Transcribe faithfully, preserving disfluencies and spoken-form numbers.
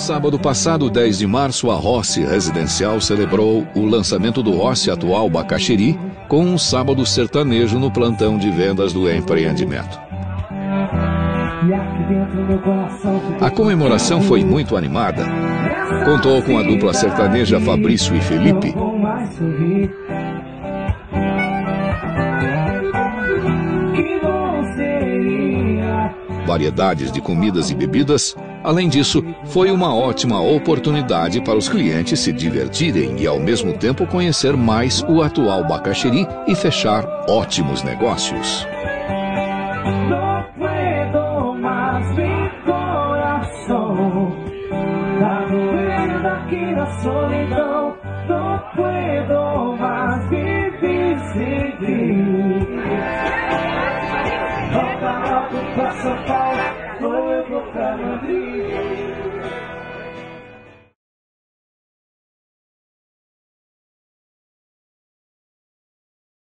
Sábado passado, dez de março, a Rossi Residencial celebrou o lançamento do Rossi Atual Bacaxiri com um sábado sertanejo no plantão de vendas do empreendimento. A comemoração foi muito animada. Contou com a dupla sertaneja Fabrício e Felipe, variedades de comidas e bebidas. Além disso, foi uma ótima oportunidade para os clientes se divertirem e, ao mesmo tempo, conhecer mais o atual Bacaxiri e fechar ótimos negócios. Volta logo pra São Paulo, ou eu vou pra Madrid.